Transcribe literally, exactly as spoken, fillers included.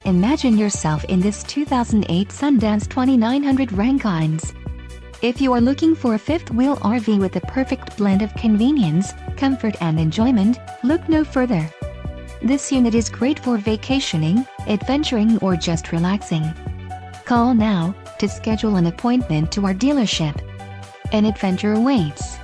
Imagine yourself in this two thousand eight Sundance twenty-nine hundred R K. If you are looking for a fifth-wheel R V with the perfect blend of convenience, comfort and enjoyment, look no further. This unit is great for vacationing, adventuring or just relaxing. Call now to schedule an appointment to our dealership. An adventure awaits.